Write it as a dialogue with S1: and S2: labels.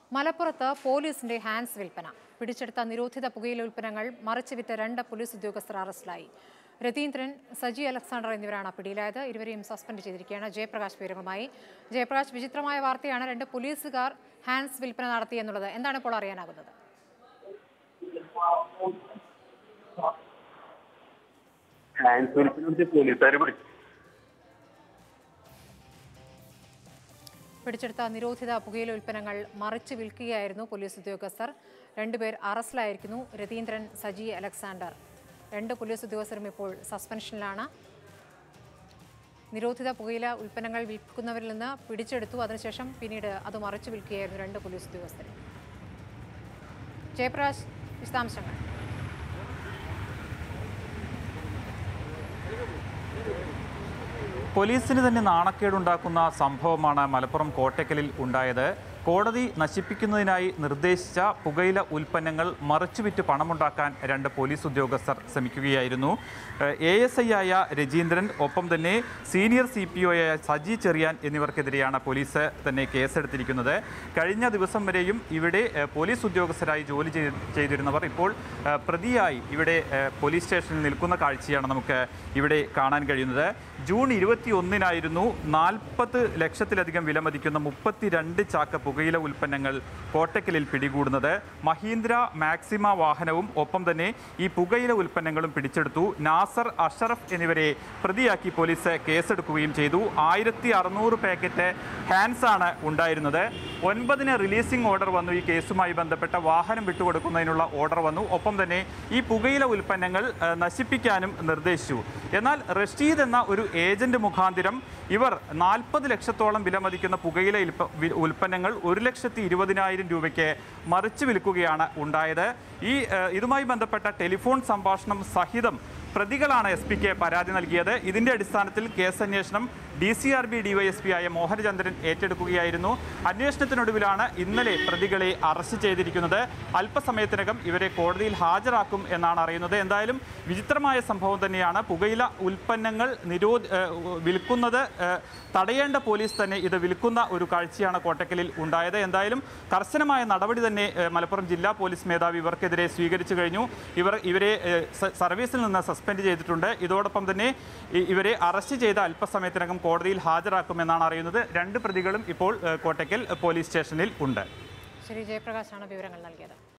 S1: മലപ്പുറത്ത് പോലീസിന്റെ ഹാൻഡ്സ് വിൽപ്പന. പിടിച്ചെടുത്ത നിരോധിത പുകയില ഉൽപ്പന്നങ്ങൾ മറിച്ചുവിറ്റ 2 പോലീസ് ഉദ്യോഗസ്ഥർ അറസ്റ്റിലായി. രതീന്ദ്രൻ, സജി അലക്സാണ്ടർ എന്നിവരാണ് പിടിയിലായത്. ഇരുവരെയും സസ്പെൻഡ് ചെയ്തിരിക്കുകയാണ്. ജയപ്രകാശ് വിവരങ്ങളുമായി. ജയപ്രകാശ്, വിചിത്രമായ വാർത്തയാണ്. 2 പോലീസുകാർ ഹാൻഡ്സ് വിൽപ്പന നടത്തി എന്നുള്ളത്. എന്താണ് ഇപ്പോൾ അറിയാനാകുന്നത്? പിടിച്ചെടുത്ത നിരോധിത പുകയില ഉൽപ്പന്നങ്ങൾ മറിച്ച് വിൽക്കുകയായിരുന്നു പോലീസ് ഉദ്യോഗസ്ഥർ. 2 പേർ അറസ്റ്റിലായിരിക്കുന്നു. രതീന്ദ്രൻ, സജി അലക്സാണ്ടർ. 2 പോലീസ് ഉദ്യോഗസ്ഥരും ഇപ്പോൾ സസ്പെൻഷനിലാണ്. നിരോധിത പുകയില ഉൽപ്പന്നങ്ങൾ വിൽക്കുന്നവരിൽ നിന്ന് പിടിച്ചെടുത്തു. അതിനുശേഷം പിന്നീട് അത് മറിച്ച് വിൽക്കുകയായിരുന്നു 2 പോലീസ് ഉദ്യോഗസ്ഥർ. ജയപ്രകാശ്, വിശദാംശങ്ങൾ.
S2: പോലീസിന് തന്നെ നാണക്കേടുണ്ടാക്കുന്ന സംഭവമാണ് മലപ്പുറം കോട്ടയ്ക്കലിൽ ഉണ്ടായത്. കോടതി നശിപ്പിക്കുന്നതിനായി നിർദ്ദേശിച്ച പുകയില ഉൽപ്പന്നങ്ങൾ മറിച്ചുവിറ്റ് പണമുണ്ടാക്കാൻ 2 പോലീസ് ഉദ്യോഗസ്ഥർ ശ്രമിക്കുകയായിരുന്നു. ASI ആയ രജീന്ദ്രൻ, ഒപ്പം തന്നെ സീനിയർ CPO ആയ സജി ചെറിയാൻ എന്നിവർക്കെതിരെയാണ് പോലീസ് തന്നെ കേസെടുത്തിരിക്കുന്നത്. കഴിഞ്ഞ ദിവസം വരെയും ഇവിടെ പോലീസ് ഉദ്യോഗസ്ഥരായി ജോലി ചെയ്തിരുന്നവർ ഇപ്പോൾ പ്രതിയായി ഇവിടെ പോലീസ് സ്റ്റേഷനിൽ നിൽക്കുന്ന കാഴ്ചയാണ് നമുക്ക് ഇവിടെ കാണാൻ കഴിയുന്നത്. ജൂൺ 21-നായിരുന്നു 40 ലക്ഷത്തിലധികം വിലമതിക്കുന്ന 32 ചാക്ക് പുകയില ഉൽപ്പന്നങ്ങൾ കോട്ടയ്ക്കലിൽ പിടികൂടുന്നത്. മഹീന്ദ്ര മാക്സിമ വാഹനവും ഒപ്പം തന്നെ ഈ പുകയില ഉൽപ്പന്നങ്ങളും പിടിച്ചെടുത്തു. നാസർ, അഷറഫ് എന്നിവരെ പ്രതിയാക്കി പോലീസ് കേസെടുക്കുകയും ചെയ്തു. 1600 പാക്കറ്റ് ഹാൻഡ്സ് ആണ് ഉണ്ടായിരുന്നത്. 9-ന് റിലീസിംഗ് ഓർഡർ വന്നു. ഈ കേസുമായി ബന്ധപ്പെട്ട വാഹനം വിട്ടുകൊടുക്കുന്നതിനുള്ള ഓർഡർ വന്നു. ഒപ്പം തന്നെ ഈ പുകയില ഉൽപ്പന്നങ്ങൾ നശിപ്പിക്കാനും നിർദ്ദേശിച്ചു. എന്നാൽ റഷീദ് എന്ന ഒരു ഏജന്റ് മുഖാന്തിരം ഇവർ 40 ലക്ഷത്തോളം വിലമതിക്കുന്ന പുകയില ഉൽപ്പന്നങ്ങൾ 1,20,000 രൂപയ്ക്ക് മറിച്ചു വിൽക്കുകയാണ് ഉണ്ടായത്. ഇതുമായി ബന്ധപ്പെട്ട ടെലിഫോൺ സംഭാഷണം സഹിതം പ്രതികളാണ് SP-ക്ക് പരാതി നൽകിയത്. ഇതിന്റെ അടിസ്ഥാനത്തിൽ കേസന്വേഷണം DCRB DYSP ആയ മോഹനചന്ദ്രൻ ഏറ്റെടുക്കുകയായിരുന്നു. അന്വേഷണത്തിനൊടുവിലാണ് ഇന്നലെ പ്രതികളെ അറസ്റ്റ് ചെയ്തിരിക്കുന്നത്. അല്പസമയത്തിനകം ഇവരെ കോടതിയിൽ ഹാജരാക്കും എന്നാണ് അറിയുന്നത്. എന്തായാലും വിചിത്രമായ സംഭവം തന്നെയാണ്. പുകയില ഉൽപ്പന്നങ്ങൾ വിൽക്കുന്നത് തടയേണ്ട പോലീസ് തന്നെ ഇത് വിൽക്കുന്ന ഒരു കാഴ്ചയാണ് കോട്ടയ്ക്കലിൽ ഉണ്ടായത്. എന്തായാലും കർശനമായ നടപടി തന്നെ മലപ്പുറം ജില്ലാ പോലീസ് മേധാവി ഇവർക്കെതിരെ സ്വീകരിച്ചു കഴിഞ്ഞു. ഇവരെ സർവീസിൽ നിന്ന് സസ്പെൻഡ് ചെയ്തിട്ടുണ്ട്. ഇതോടൊപ്പം തന്നെ ഇവരെ അറസ്റ്റ് ചെയ്ത അല്പസമയത്തിനകം കോടതിയിൽ ഹാജരാക്കുമെന്നാണ് അറിയുന്നത്. 2 പ്രതികളും ഇപ്പോൾ കോട്ടയ്ക്കൽ പോലീസ് സ്റ്റേഷനിൽ ഉണ്ട്.
S1: ശരി, ജയപ്രകാശാണ് വിവരങ്ങൾ നൽകിയത്.